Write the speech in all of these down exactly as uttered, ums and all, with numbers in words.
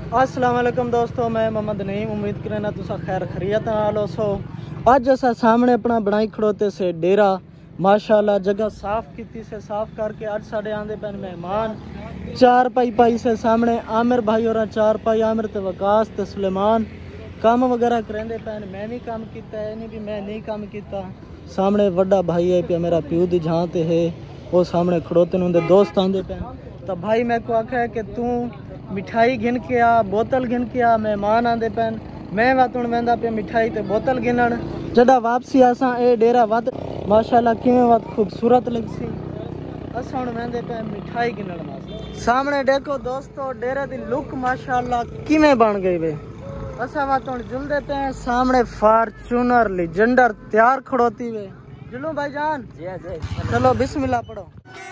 अस्सलाम वालेकुम दोस्तों, मैं मोहम्मद नईम। उम्मीद करना तुसा खैर खरीयत नाल हो। अज असा सामने अपना बनाई खड़ोते से डेरा माशाल्लाह जगह साफ की से साफ करके अज साढ़े आंदे पैन मेहमान चार पाई पाई से सामने आमिर भाई और चार पाई आमिर ते वकास ते सुलेमान काम वगैरह करेंदे पैन। मैं भी काम किया है, नहीं भी मैं नहीं काम किया। सामने वड्डा भाई है पे मेरा प्यू दी जहाँ ते है वो सामने खड़ोते उनके दोस्त आंदे पैन। तो भाई मैं को आख्या है कि तू मिठाई गिन के आ, बोतल गिन के आ, मेहमान आंदे पैन। मैं वत हूँ वह पे मिठाई ते बोतल गिनन। जदा वापसी आसा ए डेरा वत माशाल्लाह किवें वत खूबसूरत लगसी। असा हूँ वहदे पे मिठाई गिनन वास्ते। सामने देखो दोस्तों डेरे दी लुक माशाल्लाह किवें बन गई वे। असा वत हूँ जुलदे पे सामने फार्चूनर लीजेंडर तैयार खड़ोती वे। जुलू भाईजान चलो बिस्मिल्लाह पढ़ो।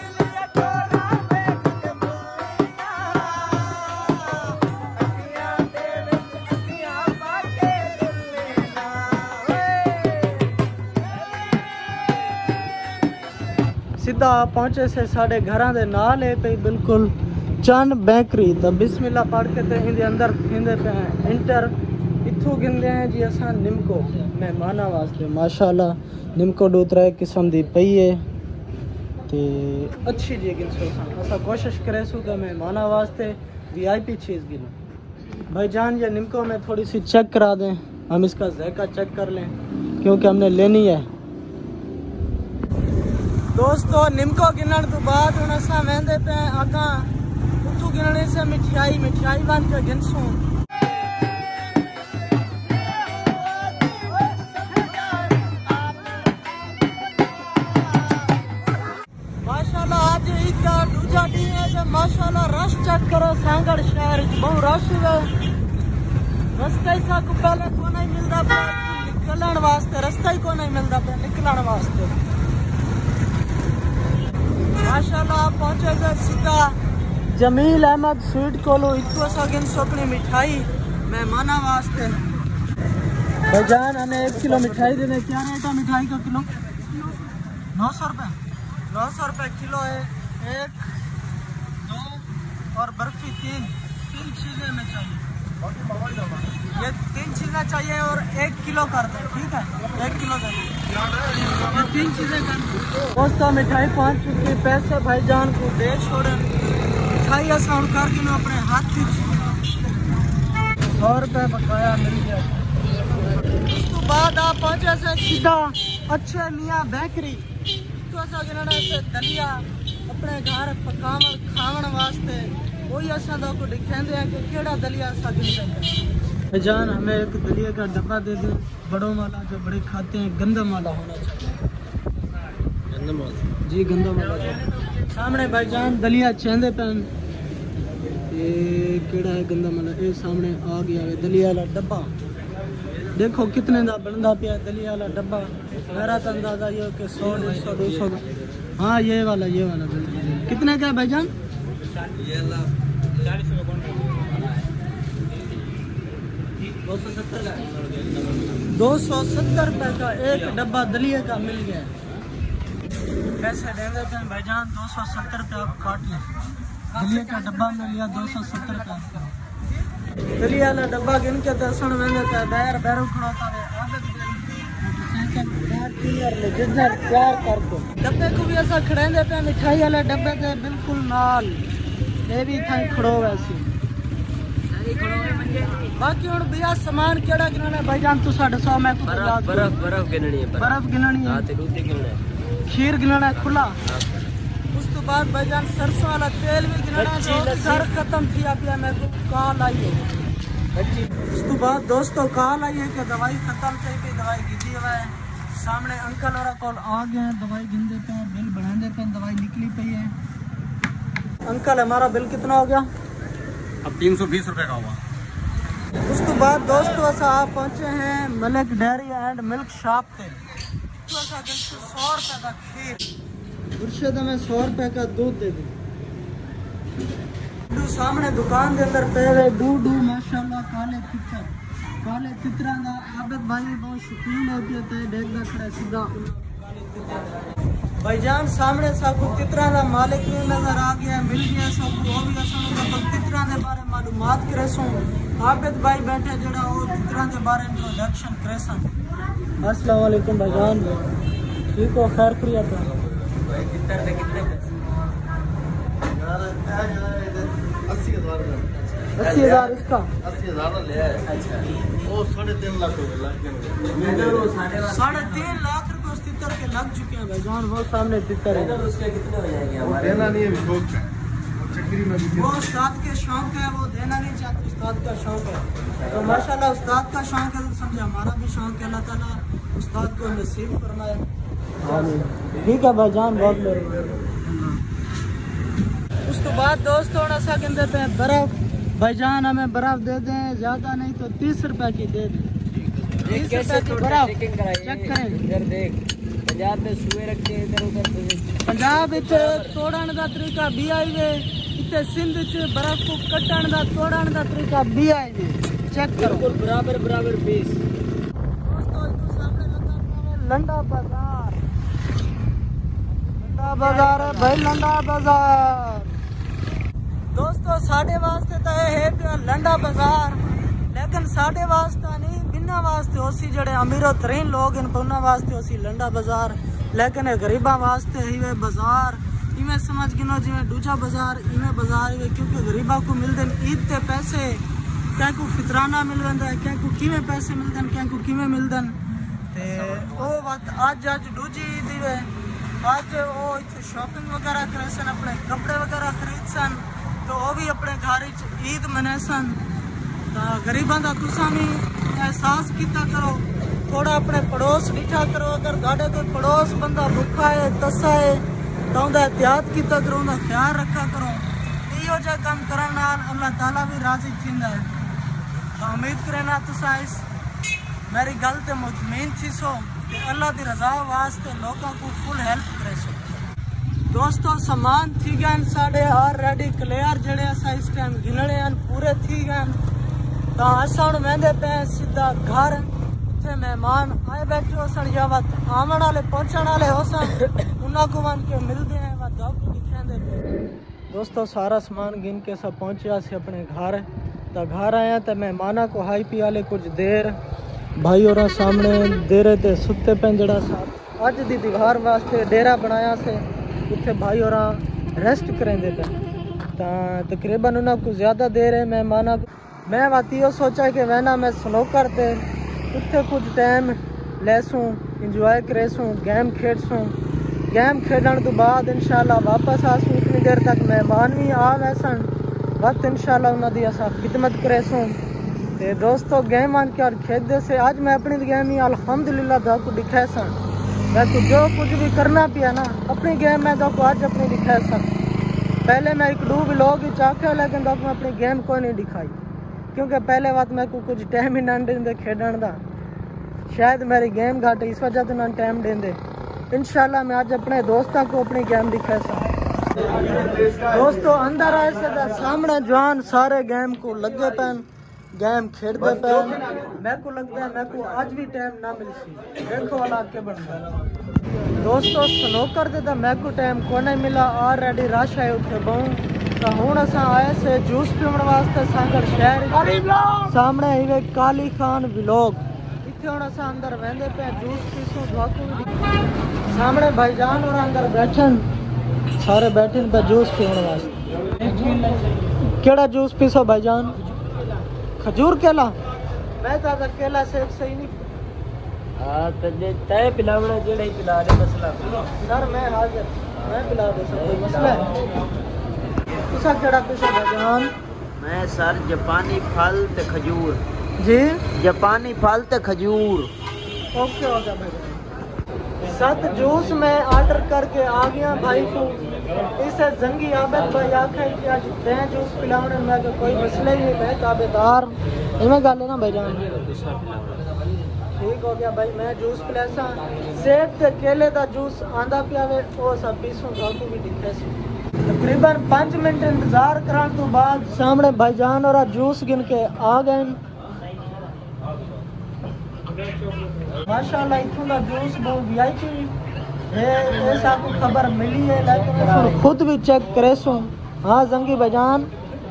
सीधा पहुंचे से साढ़े घर दे नाल है पे बिल्कुल चंद बेकरी। तो बिस्मिल्लाह पढ़ के तो इंदे अंदर इंदे पे इंटर इथों गिनते हैं जी असा निमको मेहमाना वास्ते। माशाल्लाह निमको दो त्रै किस्म दी पई है ते अच्छी जी गिन सो असा कोशिश करे सो कि मेहमाना वास्ते वीआईपी चीज़ गिनो। भाईजान ये निमको में थोड़ी सी चेक करा दें, हम इसका जायका चेक कर लें क्योंकि हमने लेनी है। दोस्तों निमको गिनने तो बाद हूँ असा वहदे पे अगा उतू गिनने से मिठाई मिठाई बन के गिनसूँ। माशाल्लाह आज ईद का दूजा दिन है जब माशाल्लाह रश चेक करो। सांगड़ शहर बहुत रश है। रास्ता ही को पहले को नहीं मिलता निकलने वास्ते, रास्ता ही को नहीं मिलता पे निकलने वास्ते। माशाल्लाह आप पहुंचे थे सीधा जमील अहमद स्वीट कोलो इतो सगिन अपनी मिठाई मेहमाना वास्ते। भाईजान हमें एक किलो मिठाई दे दे। क्या रेट है मिठाई का किलो? नौ सौ रुपये नौ सौ रुपये किलो है। एक दो और बर्फी तीन तीन चीज़ें हमें चाहिए। ये तीन चीज़ें चाहिए और एक किलो कर दे, ठीक है? एक किलो दे ये तीन चीज़ें कर दो। दोस्तों मिठाई पहुंच चुकी, पैसे भाईजान को दे छोड़े। मिठाई आसान कर दिन अपने हाथ की सौ रुपये बकाया मिल गया। उसके बाद आप पहुंचे से सीधा अच्छे मियाँ बेकरी तो से दलिया अपने घर पकावन खावन वास्ते वही असा को दिखाते हैं कि केड़ा दलिया असा गिनते। जान हमें एक दलिया का डब्बा दे दे बड़ों वाला जो बड़े खाते हैं, गंदम वाला होना चाहिए। गंदम वाला जी गंदम वाला। सामने भाईजान दलिया चेंदे पैन। ये केड़ा है गंदम वाला? ये सामने आ गया है दलिया वाला डब्बा। देखो कितने का बनता पिया दलिया वाला डब्बा। मेरा तो अंदाजा ये कि सौ डेढ़ सौ दो सौ। हाँ ये वाला ये वाला कितने का है भाईजान? दो सौ सत्तर का दो सौ सत्तर रुपये का एक डब्बा दलिया का मिल गया। पैसे दे देते हैं भाईजान, दो सौ सत्तर रुपये आप काट लें। दलिया का डब्बा मिल गया दो सौ सत्तर का। दलिया वाला डब्बा गिन के दर्शन में दायर बैरू खड़ोता है तैयार कर दो। डब्बे को भी ऐसा खड़े देते हैं मिठाई वाले डब्बे के बिल्कुल नाल। ये भी था खड़ो वैसे बाकी हूँ भैया सामान केड़ा गिनना है भाईजान? तू साढ़े सौ मैं बर्फ बर्फ बर्फ गिननी है। बर्फ गिननी है। खीर गिनना है खुला। उस तो बाद भाईजान सरसों वाला तेल भी गिनना है। सर खत्म किया पिया मैं को कॉल आई है। उस तो बाद दोस्तों कॉल आई है कि दवाई खत्म थी कि दवाई गिनी हुआ है। सामने अंकल और कॉल आ गए हैं, दवाई गिन देते हैं, बिल बढ़ा देते हैं। दवाई निकली पई है। अंकल हमारा बिल कितना हो गया? अब तीन सौ बीस रुपये का हुआ। उसके बाद दोस्तों आप पहुंचे हैं Malik dairy and milk shop पे। सौ रुपये का खीर मुर्शद हमें सौ रुपये का दूध दे दी। सामने दुकान के अंदर पे हुए डू डू माशाल्लाह काले पिक्चर काले चित्रा का आबद भाई बहुत शौकीन होती है। देखना खड़ा सीधा भाईजान सामने सबको तितरा का मालिक भी नजर आ गया, मिल गया सबको। वो भी असन लगभग तितरा के बारे मालूमात करे सो। आबिद भाई बैठे जड़ा वो तितरा के बारे इंट्रोडक्शन करे सन। अस्सलाम वालेकुम भाईजान, ठीक हो? खैर खैरियत है? भाई तितर पे कितने पैसे? अस्सी हजार अस्सी हजार इसका अस्सी हजार ले आए। अच्छा वो साढ़े तीन लाख हो गए। साढ़े तीन लाख रुपए उस तितर के लग चुके हैं भाईजान। वो सामने तितर है। उसके कितने हो जाएंगे हमारे? देना नहीं है, शौक है चक्री में। वो उस्ताद के शौक है, वो देना नहीं चाहते, उस्ताद का शौक है। तो माशाल्लाह उस्ताद का शौक है तो समझे हमारा भी शौक है। अल्लाह ताला उस्ताद को नसीब फरमाए। ठीक है भाईजान, बहुत मेहरबानी। उसके बाद दोस्तों ऐसा कहते पे बर्फ। भाईजान हमें बर्फ दे दें, ज्यादा नहीं तो तीस रुपए की दे दें। तीस रुपए की बर्फ चेक करें। इधर देख, पंजाब में सुए रखते हैं इधर उधर। पंजाब तोड़न का तरीका भी आई वे, इतने सिंध च बर्फ को कटन का तोड़न का तरीका भी आई वे। चेक करो बराबर बराबर पीस। दोस्तों इतो सामने लगा है लंडा बाजार। लंडा बाजार है भाई, लंडा बाजार। दोस्तों साढ़े वास्ते तो है लंडा बाजार, लेकिन साढ़े वास्ते नहीं, बिना वास्ते उसी जड़े अमीरो तरीन लोग इन उन्होंने वास्ते उसी लंडा बाजार, लेकिन गरीबा वास्ते ही वे बाजार। इवें समझ गिनो जिमें दूजा बाजार इवें बाजार ही, क्योंकि गरीबा को मिलते ईद के पैसे, क्या को फितराना मिल रहा है, क्या को किवें पैसे मिलते हैं, क्या को किवें मिलते हैं। ते ओ बात आज आज दूजी ईद ही वे। आज वो इतने शॉपिंग वगैरह करे सन, अपने कपड़े वगैरह खरीद सन, तो वो भी अपने घर ईद मना सन। तो गरीबों का तुसा भी एहसास किया करो, थोड़ा अपने पड़ोस डिठा करो। अगर गाड़े कोई पड़ोस बंदा भुखा है तसा है तो उनका एहतियात किया करो, उनका ख्याल रखा करो। इहो जा काम करने नाल अल्लाह ताला भी राजी थींदा है। तो उम्मीद करना तुसा इस मेरी गल ते मुतमईन थी सो कि अल्लाह की रजा वास्ते लोगों को फुल हेल्प करे सो। दोस्तों सामान थी गए साढ़े ऑलरेडी क्लियर, जड़े असा इस टाइम गिनने हैं पूरे थी गए। तो असा हम वेंदे पे सीधा घर, इतने मेहमान आए बैठे हो सन या वत आवन वाले पहुंचने वाले हो सन, उन्होंने को वन के मिलते हैं वत आपको दिखाते पे। दोस्तों सारा सामान गिन के सब पहुंचा से अपने घर। तो घर आया तो मेहमाना को हाई पी वाले कुछ देर भाई और सामने दे रहे थे सुते पे। जड़ा सा अज दी दीवार वास्ते डेरा बनाया से, उत्थे भाई और रेस्ट करेंदे पे। तो तकरीबन उन्होंने को ज़्यादा देर है मेहमाना को। मैं बात यो सोचा कि वहना मैं स्नोकर ते उत्थे कुछ टाइम लेसूँ, इंजॉय करेसूँ, गेम खेडसूँ। गेम खेडन तो बाद इंशाल्लाह वापस आसूँ। इतनी देर तक मेहमान भी आ गए सन, वक्त इंशाल्लाह उन्होंने असा खिदमत करेसूँ। तो दोस्तों गेम आन के और खेदे से आज मैं अपनी गेम ही अल्हम्दुलिल्लाह दो को दिखाए सन। मैं तो जो कुछ भी करना पिया ना अपनी गेम में दो को आज अपनी दिखाए सन। पहले मैं एक डू व्लॉग ही चाखे, लेकिन दो मैं अपनी गेम को नहीं दिखाई, क्योंकि पहले बात मैं को कुछ टाइम ही ना देंगे खेडन का। शायद मेरी गेम घाट इस वजह से ना टाइम देंगे। इंशाल्लाह मैं आज अपने दोस्तों को अपनी गेम दिखा सा। दोस्तों अंदर आए से सामने जवान सारे गेम को लगे पैन, गेम खेलते पैन। मैं को लगता है मैं को आज भी टाइम ना मिल सी, देखो वाला के बनता। दोस्तों स्नोकर दे तो मैं को टाइम को नहीं मिला, ऑलरेडी रश है उत्थे बहु। तो हुण असा आए से जूस पीने वास्ते सांगड़ शहर सामने ही वे काली खान व्लॉग। इतने हुण असा अंदर वेंदे पे जूस पीसूं। सामने भाईजान और अंदर बैठन, सारे बैठे पे जूस पीने वास्ते। केड़ा जूस पीसो भाईजान? खजूर केला? मैं तो केला सेब सही नहीं। हाँ तो तय पिलावना जेड़ा ही पिला दे मसला सर। मैं हाजिर, मैं पिला दे सब कोई मसला है। तुसा केड़ा पीसो भाईजान? मैं सर जापानी फल ते खजूर जी, जापानी फल ते खजूर। ओके हो गया भाईजान। सात जूस मैं ऑर्डर करके आ गया भाई को। इसे जंगी आबद भाई आखे कि आज तय जूस पिलाने में तो कोई मसला ही नहीं, मैं ताबेदार इवें गल है ना भाईजान। ठीक हो गया भाई, मैं जूस पिलासा। सेब ते केले का जूस आंदा पिया वे वो सब पीसूं, आपको भी दिखे सी। तकरीबन पाँच मिनट इंतजार कराने तो बाद सामने भाईजान और जूस गिन के आ गए। माशाल्लाह इथों का जूस बहुत वी आई पी ये ऐसा आपको खबर मिली है लेकिन खुद भी चेक करे सो। हाँ जंगी बजान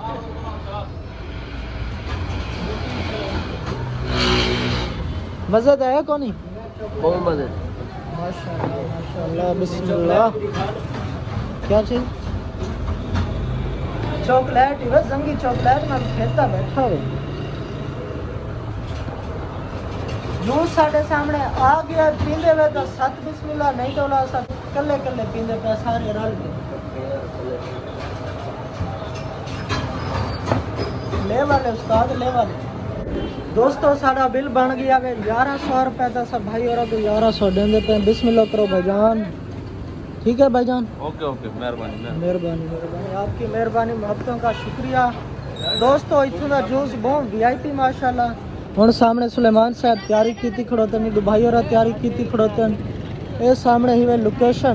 मज़े है कौन ही बहुत मजे। माशाल्लाह माशाल्लाह बिस्मिल्लाह। क्या चीज चॉकलेट ही बस जंगी चॉकलेट में खेलता बैठा हुआ। जूस साढ़े सामने आ गया पींदे हुए तो सत बिस्मिल्लाह नहीं तो ला सब कल्ले कल्ले पींदे पे सारे रल के ले वाले उस्ताद ले वाले। दोस्तों साड़ा बिल बन गया वे ग्यारह सौ रुपए का सब भाई और को ग्यारह सौ देंदे पे बिस्मिल्लाह करो भाईजान। ठीक है भाईजान ओके ओके मेहरबानी मेहरबानी मेहरबानी आपकी मेहरबानी मोहब्बतों का शुक्रिया। दोस्तों इथों का जूस बहुत वीआईपी माशाल्लाह। हुण सामने सुलेमान साहब तैयारी की खड़ोते नहीं भाई और तैयारी की खड़ोते ये सामने ही वे लोकेशन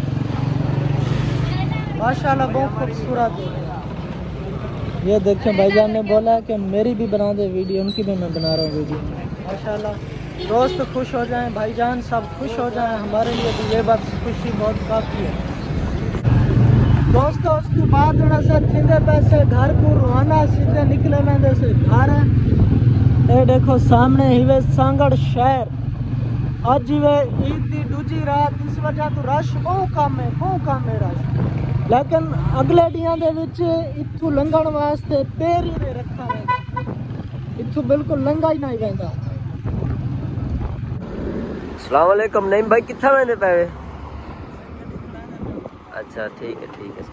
माशाल्लाह बहुत खूबसूरत है। ये देखें भाईजान ने बोला कि मेरी भी बना दे वीडियो उनकी भी मैं बना रहा हूँ वीडियो माशाल्लाह। दोस्त खुश हो जाएं भाईजान सब खुश हो जाएं हमारे लिए भी ये बात खुशी बहुत काफ़ी है। दोस्तों उसके बाद से सीधे पैसे घर को रुआना सीधे निकले मैं से घर है। ये देखो सामने ही वे सांगड़ शहर अज वे ईद की दूजी रात इस वजह तो रश बहुत कम है बहुत कम है रश। लेकिन अगले दिनों के विच इत्थों लंघण वास्ते पैर ही नहीं रखा है इत्थों बिल्कुल लंघा ही नहीं पैंदा। अस्सलाम वालेकुम नईम भाई कित्थे वेंदे पे? अच्छा ठीक है ठीक है।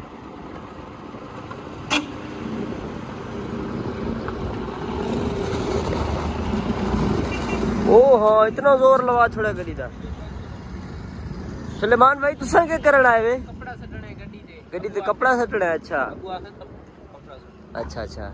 ओ हाँ इतना जोर लवा छोड़ा गली दा। सुलेमान भाई तुसा क्या करन आए वे? कपड़ा सटने गड्डी ते गड्डी ते कपड़ा सटना है। अच्छा अच्छा अच्छा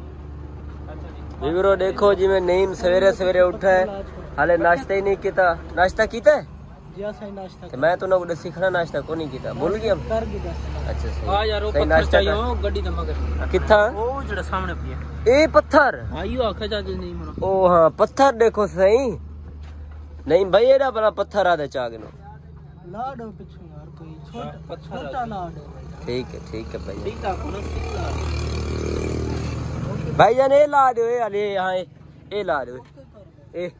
वीरो देखो जी मैं नईम सवेरे सवेरे उठा है हाले नाश्ता ही नहीं किया। नाश्ता कीता है तो मैं तो ना सीखना नाश्ता को नहीं किया भूल गया। अच्छा सही आ यार वो पत्थर चाहिए हो गड्डी दा मगर किथा वो जेड़ा सामने पिया ए पत्थर आइयो आखे जाके नहीं मरो। ओ हां पत्थर देखो सही नहीं भाई एड़ा बड़ा पत्थर आ दे चागनो लाडो पिछु यार कोई छोटा छोटा लाडो। ठीक है ठीक है भाई ठीक भाई जान ए ला दो ए अले यहां ए ला दो ए।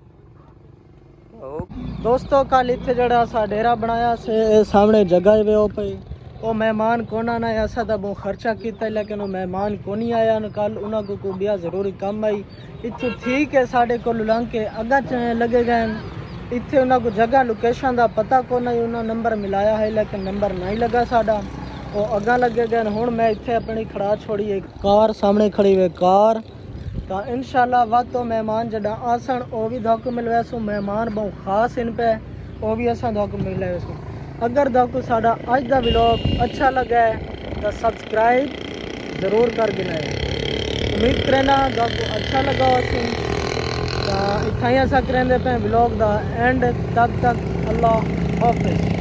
दोस्तों कल इतने जड़ा सा डेरा बनाया से सामने जगह वे ओ पे वो मेहमान कौन आना है ऐसा तो बहुत खर्चा किया लेकिन वो मेहमान को नहीं आया न कल उन्होंने को बिया जरूरी काम आई इतों ठीक है साढ़े को लंघ के अगा लगे गए इतने उन्होंने को जगह लोकेशन का पता को नहीं उन्होंने नंबर मिलाया है लेकिन नंबर नहीं लगा साड़ा वो अगा लगे गए। हुण मैं इतने अपनी खड़ा छोड़ी एक कार सामने खड़ी हुई कार तो इंशाल्लाह वह तो मेहमान जड़ा आसन वो भी धोक मिलवा सो मेहमान बहुत खास इन पे वो भी असा धोक मिले सो। अगर धोक साड़ा अज का व्लॉग अच्छा लगा है तो सब्सक्राइब जरूर कर देना है। उम्मीद करना धोक अच्छा लगा हो तो इतना ही असा करेंगे पे व्लॉग का एंड तब तक अल्लाह हाफिज़।